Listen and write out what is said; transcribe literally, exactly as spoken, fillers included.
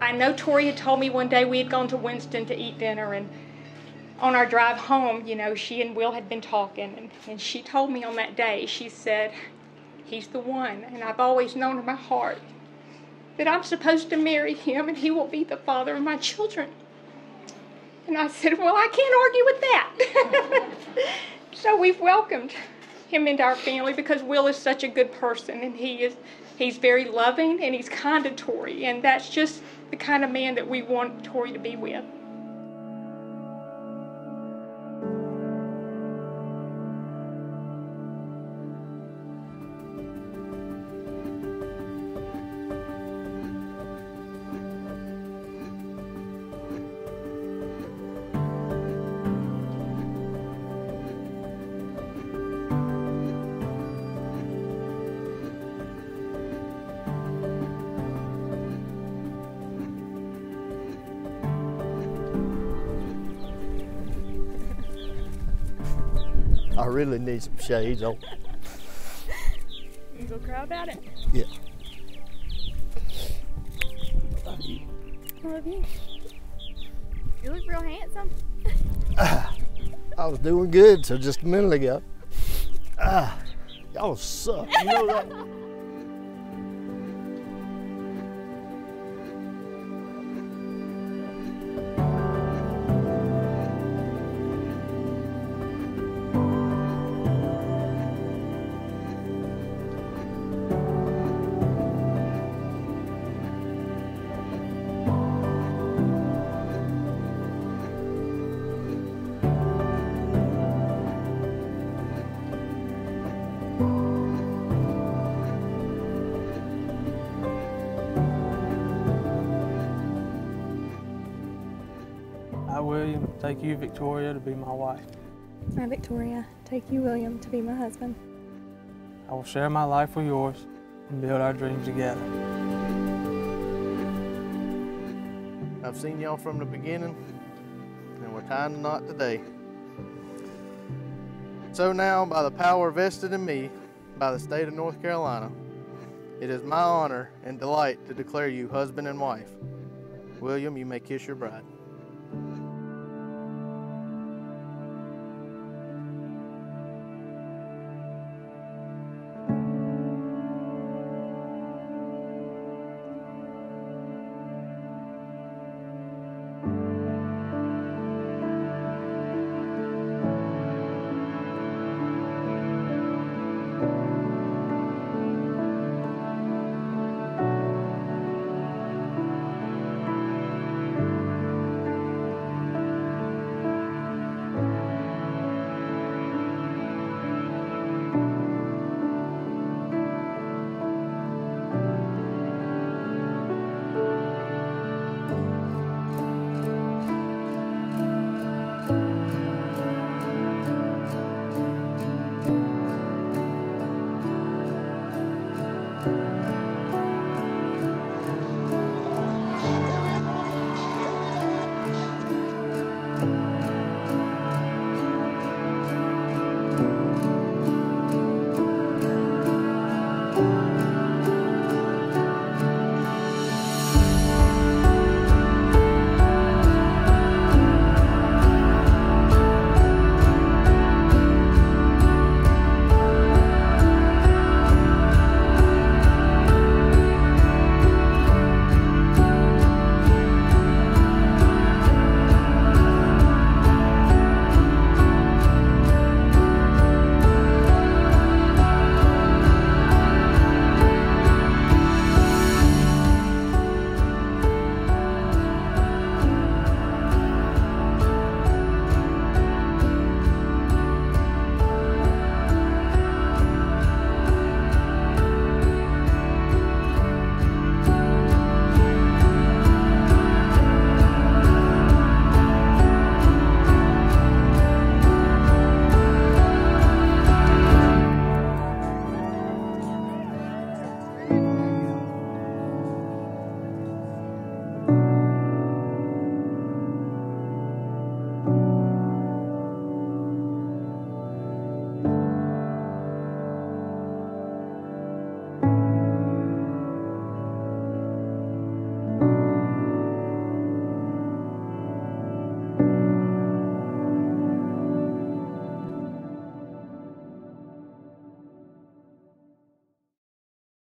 I know Tori had told me one day we had gone to Winston to eat dinner, and on our drive home, you know, she and Will had been talking, and, and she told me on that day, she said, he's the one, and I've always known in my heart that I'm supposed to marry him and he will be the father of my children. And I said, well, I can't argue with that. So we've welcomed him into our family because Will is such a good person, and he is he's very loving and he's kind to Tori, and that's just the kind of man that we want Tori to be with. I really need some shades on. You go cry about it? Yeah. I love you. You look real handsome. Ah, I was doing good till just a minute ago. Ah, y'all suck. You know that? I, William, take you, Victoria, to be my wife. I, Victoria, take you, William, to be my husband. I will share my life with yours and build our dreams together. I've seen y'all from the beginning, and we're tying the knot today. So now, by the power vested in me by the state of North Carolina, it is my honor and delight to declare you husband and wife. William, you may kiss your bride. Thank you.